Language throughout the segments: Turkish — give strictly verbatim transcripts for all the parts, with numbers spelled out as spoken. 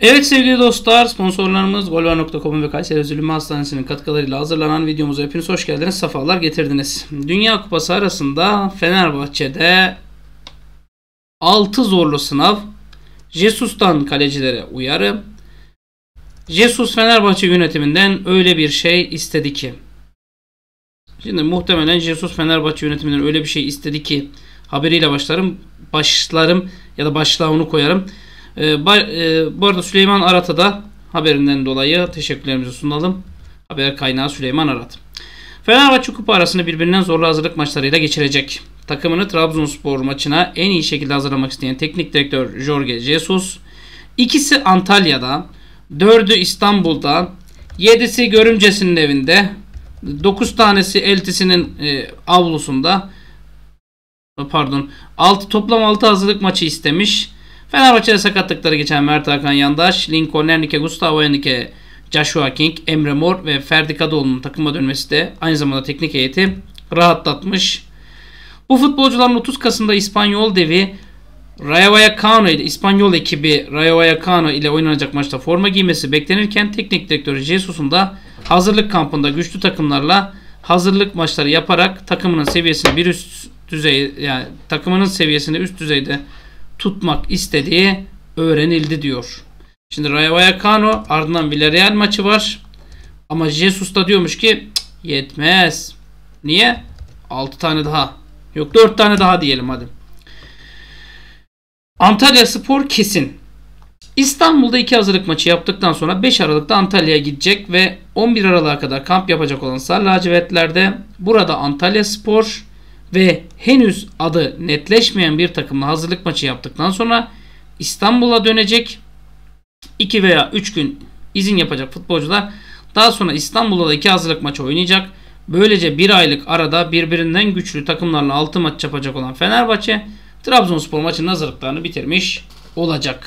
Evet sevgili dostlar, sponsorlarımız golvar nokta com ve Kayseri Özülümü Hastanesi'nin katkılarıyla hazırlanan videomuza hepiniz hoş geldiniz, sefalar getirdiniz. Dünya Kupası arasında Fenerbahçe'de altı zorlu sınav. Jesus'tan kalecilere uyarı. Jesus Fenerbahçe yönetiminden öyle bir şey istedi ki. Şimdi muhtemelen Jesus Fenerbahçe yönetiminden öyle bir şey istedi ki haberiyle başlarım. Başlarım ya da başlığa onu koyarım. Ee, ba, e, bu arada Süleyman Arat'a da haberinden dolayı teşekkürlerimizi sunalım. Haber kaynağı Süleyman Arat. Fenerbahçe kupa arasını birbirinden zorlu hazırlık maçlarıyla geçirecek. Takımını Trabzonspor maçına en iyi şekilde hazırlamak isteyen teknik direktör Jorge Jesus, ikisi Antalya'da, dördü İstanbul'da, yedisi görümcesinin evinde, dokuz tanesi eltisinin e, avlusunda, pardon, altı toplam altı hazırlık maçı istemiş. Fenerbahçe'de sakatlıkları geçen Mert Hakan Yandaş, Lincoln Ernike, Gustavo Henrique, Joshua King, Emre Mor ve Ferdi Kadıoğlu'nun takıma dönmesi de aynı zamanda teknik heyeti rahatlatmış. Bu futbolcuların otuz Kasım'da İspanyol devi Rayo Vallecano ile İspanyol ekibi Rayo Vallecano ile oynanacak maçta forma giymesi beklenirken teknik direktörü Jesus'un da hazırlık kampında güçlü takımlarla hazırlık maçları yaparak takımının seviyesini bir üst düzey yani takımının seviyesini üst düzeyde tutmak istediği öğrenildi diyor. Şimdi Rayo Vallecano, ardından Villarreal maçı var. Ama Jesus da diyormuş ki yetmez. Niye? altı tane daha. Yok dört tane daha diyelim hadi. Antalyaspor kesin. İstanbul'da iki hazırlık maçı yaptıktan sonra beş Aralık'ta Antalya'ya gidecek ve on bir Aralık'a kadar kamp yapacak olan Sarı Lacivertler'de burada Antalyaspor ve henüz adı netleşmeyen bir takımla hazırlık maçı yaptıktan sonra İstanbul'a dönecek. iki veya üç gün izin yapacak futbolcular daha sonra İstanbul'da da iki hazırlık maçı oynayacak. Böylece bir aylık arada birbirinden güçlü takımlarla altı maç yapacak olan Fenerbahçe Trabzonspor maçının hazırlıklarını bitirmiş olacak.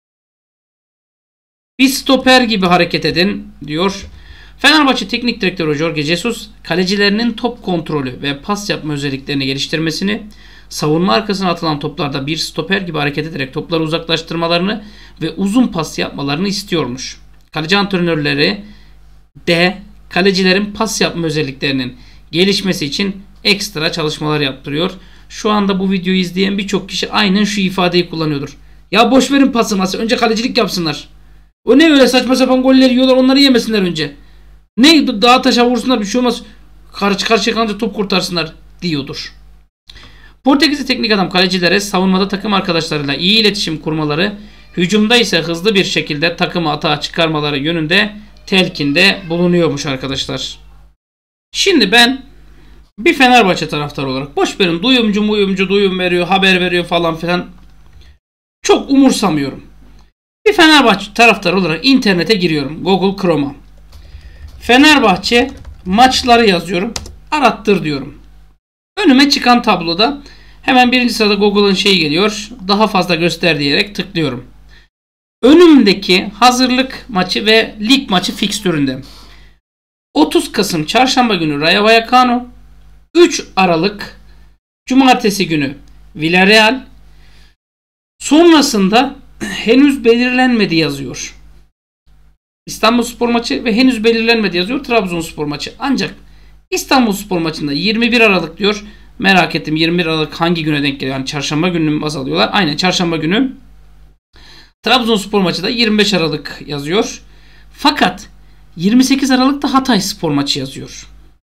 Bir stoper gibi hareket edin diyor. Fenerbahçe Teknik Direktörü Jorge Jesus, kalecilerinin top kontrolü ve pas yapma özelliklerini geliştirmesini, savunma arkasına atılan toplarda bir stoper gibi hareket ederek topları uzaklaştırmalarını ve uzun pas yapmalarını istiyormuş. Kaleci antrenörleri de kalecilerin pas yapma özelliklerinin gelişmesi için ekstra çalışmalar yaptırıyor. Şu anda bu videoyu izleyen birçok kişi aynen şu ifadeyi kullanıyordur. Ya boş verin pası ması, önce kalecilik yapsınlar. O ne öyle saçma sapan goller yiyorlar, onları yemesinler önce. Ne dağa taşa vursunlar, bir şey olmaz. Karşı karşıya kalınca top kurtarsınlar diyordur. Portekizli teknik adam kalecilere savunmada takım arkadaşlarıyla iyi iletişim kurmaları, hücumda ise hızlı bir şekilde takımı atağa çıkarmaları yönünde telkinde bulunuyormuş arkadaşlar. Şimdi ben bir Fenerbahçe taraftarı olarak boş verin, duyumcu muyumcu duyum veriyor, haber veriyor falan filan, çok umursamıyorum. Bir Fenerbahçe taraftarı olarak internete giriyorum, Google Chrome'a. Fenerbahçe maçları yazıyorum. Arattır diyorum. Önüme çıkan tabloda hemen birinci sırada Google'ın şeyi geliyor. Daha fazla göster diyerek tıklıyorum. Önümdeki hazırlık maçı ve lig maçı fikstüründe otuz Kasım Çarşamba günü Rayo Vallecano, üç Aralık Cumartesi günü Villarreal, sonrasında henüz belirlenmedi yazıyor. İstanbulspor maçı ve henüz belirlenmedi yazıyor Trabzonspor maçı. Ancak İstanbulspor maçında yirmi bir Aralık diyor. Merak ettim, yirmi bir Aralık hangi güne denk geliyor? Yani çarşamba gününü mü baz alıyorlar? Aynen çarşamba günü. Trabzonspor maçı da yirmi beş Aralık yazıyor. Fakat yirmi sekiz Aralık'ta Hatayspor maçı yazıyor.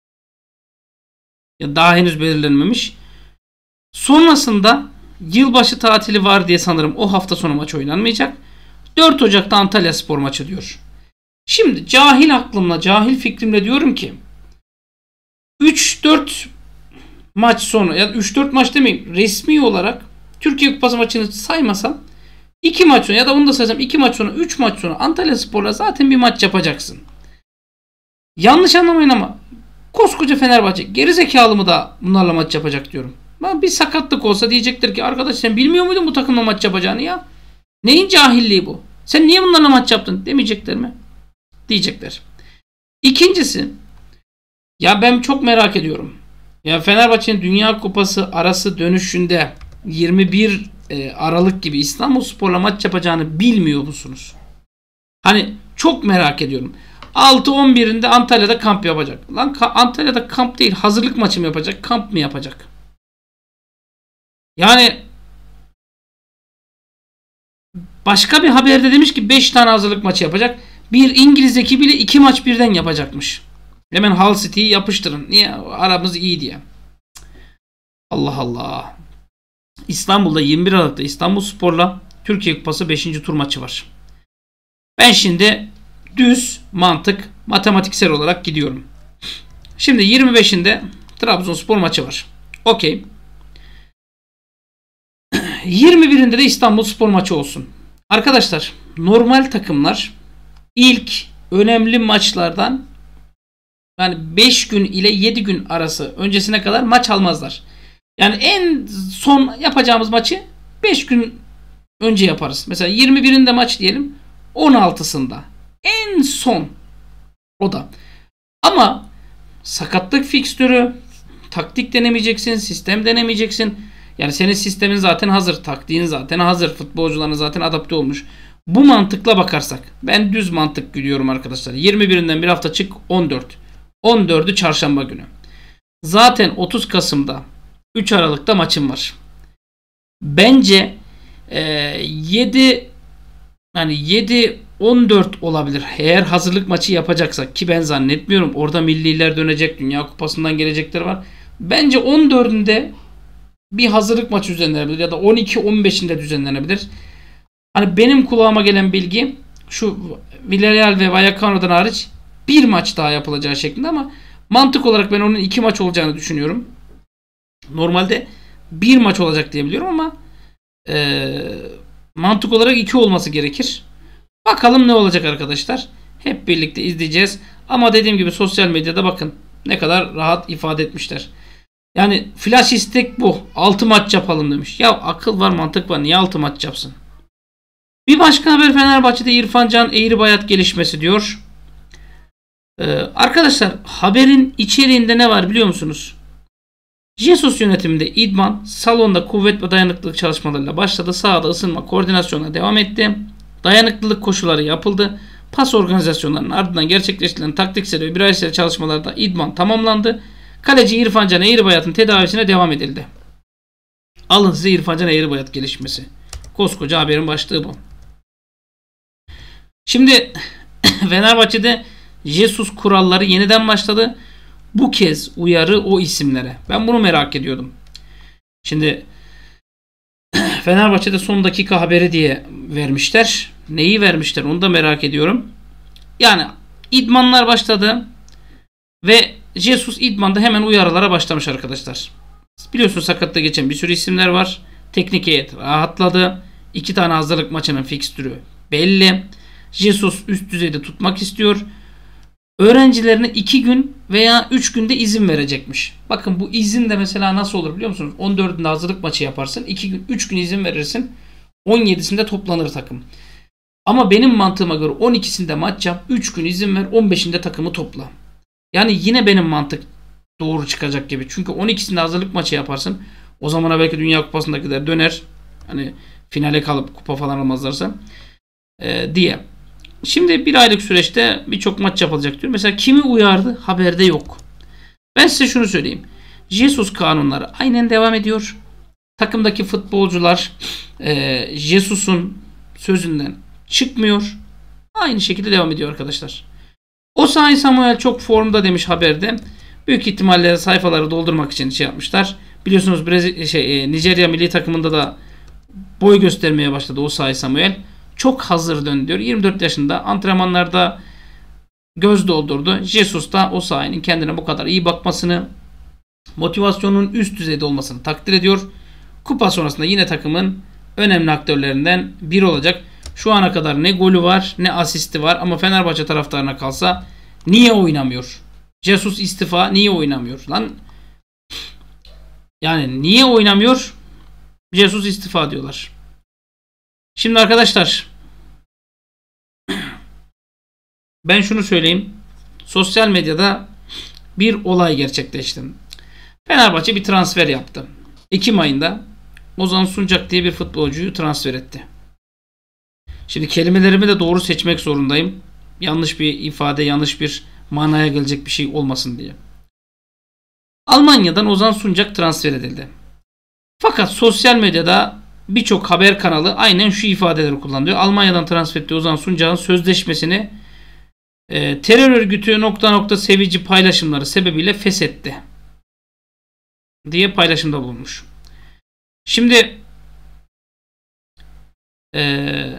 Ya daha henüz belirlenmemiş. Sonrasında yılbaşı tatili var diye sanırım o hafta sonu maç oynanmayacak. dört Ocak'ta Antalyaspor maçı diyor. Şimdi cahil aklımla, cahil fikrimle diyorum ki üç dört maç sonra ya üç dört maç demeyeyim, resmi olarak Türkiye Kupası maçını saymasam iki maç sonra ya da onu da saysam iki maç sonra, üç maç sonra Antalyaspor'la zaten bir maç yapacaksın. Yanlış anlamayın ama koskoca Fenerbahçe gerizekalı mı da bunlarla maç yapacak diyorum. Bir sakatlık olsa diyecektir ki arkadaş sen bilmiyor muydun bu takımla maç yapacağını ya? Neyin cahilliği bu? Sen niye bunlarla maç yaptın demeyecekler mi? Diyecekler. İkincisi, ya ben çok merak ediyorum. Ya Fenerbahçe'nin Dünya Kupası arası dönüşünde yirmi bir Aralık gibi İstanbulspor'la maç yapacağını bilmiyor musunuz? Hani çok merak ediyorum. altı on birinde Antalya'da kamp yapacak. Lan Antalya'da kamp değil, hazırlık maçı mı yapacak? Kamp mı yapacak? Yani başka bir haberde demiş ki beş tane hazırlık maçı yapacak. Bir İngiliz ekibiyle iki maç birden yapacakmış. Hemen Hull City'yi yapıştırın. Niye? Aramız iyi diye. Allah Allah. İstanbul'da yirmi bir Aralık'ta İstanbulspor'la Türkiye Kupası beşinci tur maçı var. Ben şimdi düz mantık matematiksel olarak gidiyorum. Şimdi yirmi beşinde Trabzonspor maçı var. Okey. yirmi birinde de İstanbulspor maçı olsun. Arkadaşlar normal takımlar ilk önemli maçlardan yani beş gün ile yedi gün arası öncesine kadar maç almazlar. Yani en son yapacağımız maçı beş gün önce yaparız. Mesela yirmi birinde maç diyelim, on altısında. En son o da. Ama sakatlık fikstürü, taktik denemeyeceksin, sistem denemeyeceksin. Yani senin sistemin zaten hazır, taktiğin zaten hazır, futbolcuların zaten adapte olmuş. Bu mantıkla bakarsak, ben düz mantık gidiyorum arkadaşlar. yirmi birinden bir hafta çık, on dört. on dördü çarşamba günü. Zaten otuz Kasım'da üç Aralık'ta maçım var. Bence e, yedi yani yedi on dört olabilir. Eğer hazırlık maçı yapacaksak, ki ben zannetmiyorum. Orada milliler dönecek, Dünya Kupası'ndan gelecekler var. Bence on dördünde bir hazırlık maçı düzenlenebilir ya da on iki on beşinde düzenlenebilir. Hani benim kulağıma gelen bilgi şu: Villarreal ve Vallecano'dan hariç bir maç daha yapılacağı şeklinde, ama mantık olarak ben onun iki maç olacağını düşünüyorum. Normalde bir maç olacak diye biliyorum ama e, mantık olarak iki olması gerekir. Bakalım ne olacak arkadaşlar. Hep birlikte izleyeceğiz. Ama dediğim gibi sosyal medyada bakın ne kadar rahat ifade etmişler. Yani flash istek bu. altı maç yapalım demiş. Ya akıl var, mantık var. Niye altı maç yapsın? Bir başka haber Fenerbahçe'de İrfan Can Eğribayat gelişmesi diyor. Ee, arkadaşlar haberin içeriğinde ne var biliyor musunuz? Jesus yönetiminde idman salonda kuvvet ve dayanıklılık çalışmalarıyla başladı. Sahada ısınma, koordinasyona devam etti. Dayanıklılık koşuları yapıldı. Pas organizasyonlarının ardından gerçekleştirilen taktiksel ve bireysel çalışmalarda idman tamamlandı. Kaleci İrfan Can Eğribayat'ın tedavisine devam edildi. Alın size İrfan Can Eğribayat gelişmesi. Koskoca haberin başlığı bu. Şimdi Fenerbahçe'de Jesus kuralları yeniden başladı. Bu kez uyarı o isimlere. Ben bunu merak ediyordum. Şimdi Fenerbahçe'de son dakika haberi diye vermişler. Neyi vermişler onu da merak ediyorum. Yani idmanlar başladı ve Jesus idmanda hemen uyarılara başlamış arkadaşlar. Biliyorsunuz sakatlıkta geçen bir sürü isimler var. Teknik heyet rahatladı. İki tane hazırlık maçının fikstürü belli. Jesus üst düzeyde tutmak istiyor. Öğrencilerine iki gün veya üç günde izin verecekmiş. Bakın bu izin de mesela nasıl olur biliyor musunuz? on dördünde hazırlık maçı yaparsın. iki gün üç gün izin verirsin. on yedisinde toplanır takım. Ama benim mantığıma göre on ikisinde maç yap, üç gün izin ver, on beşinde takımı topla. Yani yine benim mantık doğru çıkacak gibi. Çünkü on ikisinde hazırlık maçı yaparsın. O zamana belki Dünya Kupası'ndakiler döner. Hani finale kalıp kupa falan almazlarsa ee, diye. Şimdi bir aylık süreçte birçok maç yapılacak diyor. Mesela kimi uyardı? Haberde yok. Ben size şunu söyleyeyim. Jesus kanunları aynen devam ediyor. Takımdaki futbolcular e, Jesus'un sözünden çıkmıyor. Aynı şekilde devam ediyor arkadaşlar. Osayi Samuel çok formda demiş haberde. Büyük ihtimalle sayfaları doldurmak için şey yapmışlar. Biliyorsunuz Brezilya, şey, Nijerya milli takımında da boy göstermeye başladı Osayi Samuel. Çok hazır dön diyor. yirmi dört yaşında antrenmanlarda göz doldurdu. Jesus da Osayi'nin kendine bu kadar iyi bakmasını, motivasyonun üst düzeyde olmasını takdir ediyor. Kupa sonrasında yine takımın önemli aktörlerinden biri olacak. Şu ana kadar ne golü var ne asisti var, ama Fenerbahçe taraftarına kalsa niye oynamıyor? Jesus istifa, niye oynamıyor? Lan yani niye oynamıyor? Jesus istifa diyorlar. Şimdi arkadaşlar ben şunu söyleyeyim. Sosyal medyada bir olay gerçekleşti. Fenerbahçe bir transfer yaptı. Ekim ayında Ozan Suncak diye bir futbolcuyu transfer etti. Şimdi kelimelerimi de doğru seçmek zorundayım. Yanlış bir ifade, yanlış bir manaya gelecek bir şey olmasın diye. Almanya'dan Ozan Suncak transfer edildi. Fakat sosyal medyada birçok haber kanalı aynen şu ifadeleri kullanıyor. Almanya'dan transfer ettiği Ozan Suncak'ın sözleşmesini e, terör örgütü nokta nokta sevici paylaşımları sebebiyle feshetti diye paylaşımda bulunmuş. Şimdi e,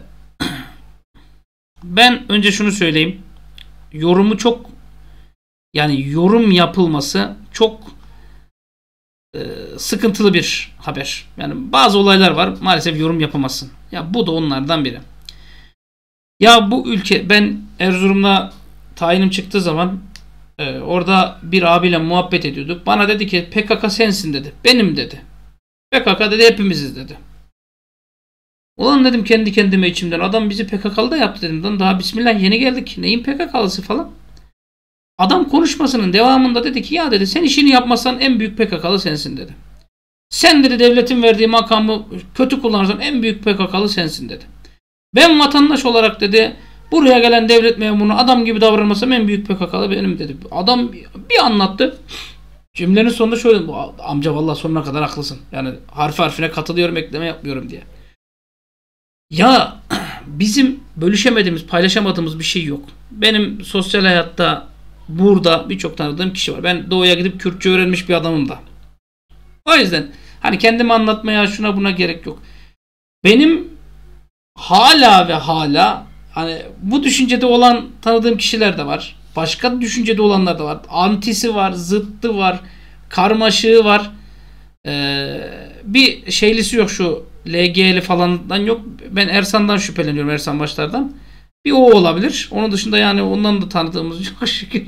ben önce şunu söyleyeyim. Yorumu çok, yani yorum yapılması çok e, sıkıntılı bir haber. Yani bazı olaylar var, maalesef yorum yapamazsın. Ya bu da onlardan biri. Ya bu ülke, ben Erzurum'da tayinim çıktığı zaman e, orada bir abiyle muhabbet ediyorduk. Bana dedi ki P K K sensin dedi. Benim dedi. P K K dedi hepimiziz dedi. Ulan dedim kendi kendime içimden, adam bizi P K K'lı da yaptı dedim. Lan daha bismillah yeni geldik. Neyin P K K'lısı falan. Adam konuşmasının devamında dedi ki ya dedi sen işini yapmazsan en büyük P K K'lı sensin dedi. Sen dedi devletin verdiği makamı kötü kullanırsan en büyük P K K'lı sensin dedi. Ben vatandaş olarak dedi buraya gelen devlet memuru adam gibi davranmasam en büyük P K K'lı benim dedi. Adam bir anlattı. Cümlenin sonunda şöyle, bu amca vallahi sonuna kadar haklısın. Yani harfi harfine katılıyorum, ekleme yapmıyorum diye. Ya bizim bölüşemediğimiz, paylaşamadığımız bir şey yok. Benim sosyal hayatta burada birçok tanıdığım kişi var. Ben doğuya gidip Kürtçe öğrenmiş bir adamım da. O yüzden hani kendimi anlatmaya şuna buna gerek yok. Benim hala ve hala hani bu düşüncede olan tanıdığım kişiler de var. Başka düşüncede olanlar da var. Antisi var, zıttı var, karmaşığı var. Ee, bir şeylisi yok, şu L G'li falandan yok. Ben Ersan'dan şüpheleniyorum, Ersan Başlar'dan. Bir o olabilir. Onun dışında yani ondan da tanıdığımız çok şükür.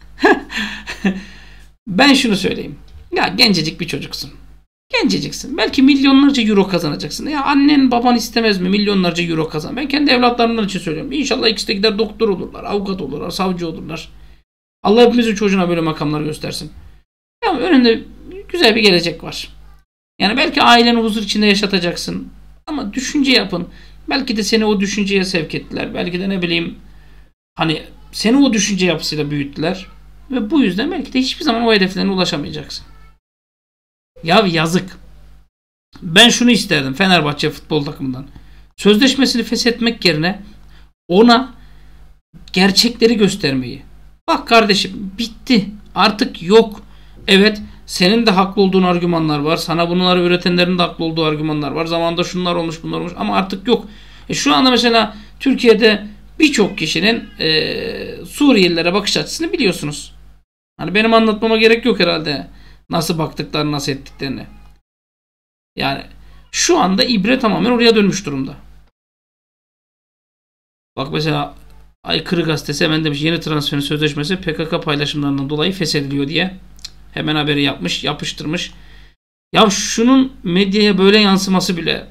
Ben şunu söyleyeyim. Ya gencecik bir çocuksun. Genceciksin. Belki milyonlarca euro kazanacaksın. Ya annen baban istemez mi milyonlarca euro kazan? Ben kendi evlatlarımdan için söylüyorum. İnşallah ikisi de gider doktor olurlar, avukat olurlar, savcı olurlar. Allah hepimizin çocuğuna böyle makamlar göstersin. Ya önünde güzel bir gelecek var. Yani belki aileni huzur içinde yaşatacaksın. Ama düşünce yapın. Belki de seni o düşünceye sevk ettiler. Belki de ne bileyim hani seni o düşünce yapısıyla büyüttüler. Ve bu yüzden belki de hiçbir zaman o hedeflerine ulaşamayacaksın. Ya yazık. Ben şunu isterdim Fenerbahçe futbol takımından. Sözleşmesini feshetmek yerine ona gerçekleri göstermeyi. Bak kardeşim bitti. Artık yok. Evet senin de haklı olduğun argümanlar var. Sana bunları üretenlerin de haklı olduğu argümanlar var. Zamanında şunlar olmuş bunlar olmuş ama artık yok. E şu anda mesela Türkiye'de birçok kişinin e, Suriyelilere bakış açısını biliyorsunuz. Hani benim anlatmama gerek yok herhalde. Nasıl baktıklarını, nasıl ettiklerini. Yani şu anda ibre tamamen oraya dönmüş durumda. Bak mesela Aykırı Gazetesi hemen demiş yeni transferin sözleşmesi P K K paylaşımlarından dolayı feshediliyor diye. Hemen haberi yapmış, yapıştırmış. Ya şunun medyaya böyle yansıması bile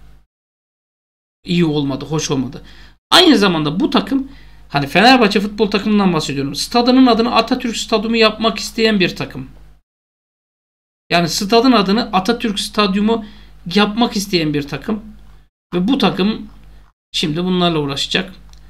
iyi olmadı, hoş olmadı. Aynı zamanda bu takım, hani Fenerbahçe futbol takımından bahsediyorum. Stadının adını Atatürk Stadyumu yapmak isteyen bir takım. Yani stadın adını Atatürk Stadyumu yapmak isteyen bir takım. Ve bu takım şimdi bunlarla uğraşacak.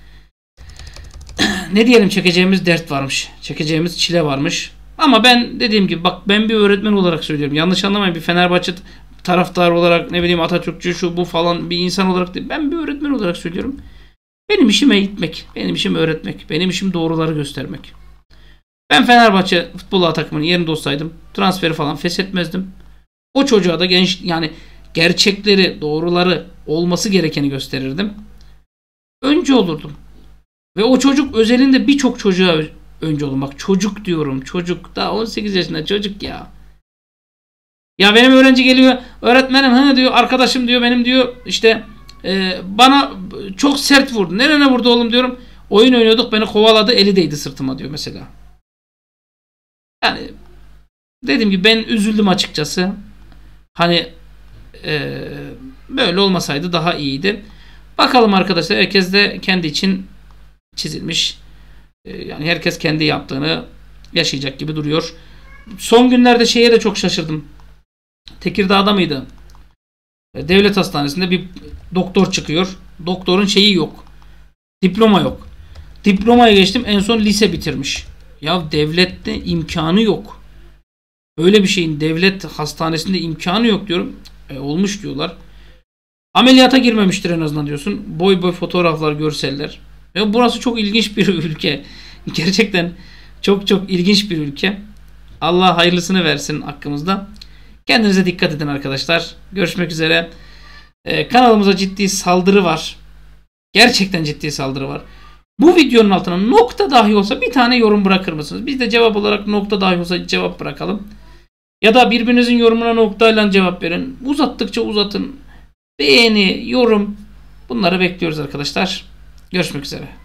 Ne diyelim, çekeceğimiz dert varmış. Çekeceğimiz çile varmış. Ama ben dediğim gibi bak, ben bir öğretmen olarak söylüyorum. Yanlış anlamayın, bir Fenerbahçe taraftarı olarak, ne bileyim Atatürkçü şu bu falan bir insan olarak değil. Ben bir öğretmen olarak söylüyorum. Benim işim eğitmek. Benim işim öğretmek. Benim işim doğruları göstermek. Ben Fenerbahçe futbol takımının yerinde olsaydım transferi falan feshetmezdim. O çocuğa da genç, yani gerçekleri, doğruları, olması gerekeni gösterirdim. Önce olurdum. Ve o çocuk özelinde birçok çocuğa önce olun. Bak çocuk diyorum, çocuk. Daha on sekiz yaşında çocuk ya. Ya benim öğrenci geliyor, öğretmenim ha diyor, arkadaşım diyor, benim diyor işte e, bana çok sert vurdu. Nerene vurdu oğlum diyorum. Oyun oynuyorduk, beni kovaladı, eli değdi sırtıma diyor mesela. Yani dediğim gibi ben üzüldüm açıkçası. Hani e, böyle olmasaydı daha iyiydi. Bakalım arkadaşlar, herkes de kendi için çizilmiş. E, yani herkes kendi yaptığını yaşayacak gibi duruyor. Son günlerde şeye de çok şaşırdım. Tekirdağ'da mıydı? Devlet hastanesinde bir doktor çıkıyor. Doktorun şeyi yok. Diploma yok. Diplomaya geçtim, en son lise bitirmiş. Ya devlette imkanı yok. Öyle bir şeyin devlet hastanesinde imkanı yok diyorum. E, olmuş diyorlar. Ameliyata girmemiştir en azından diyorsun. Boy boy fotoğraflar, görseller. E, burası çok ilginç bir ülke. Gerçekten çok çok ilginç bir ülke. Allah hayırlısını versin hakkımızda. Kendinize dikkat edin arkadaşlar. Görüşmek üzere. Ee, kanalımıza ciddi saldırı var. Gerçekten ciddi saldırı var. Bu videonun altına nokta dahi olsa bir tane yorum bırakır mısınız? Biz de cevap olarak nokta dahi olsa cevap bırakalım. Ya da birbirinizin yorumuna noktayla cevap verin. Uzattıkça uzatın. Beğeni, yorum, bunları bekliyoruz arkadaşlar. Görüşmek üzere.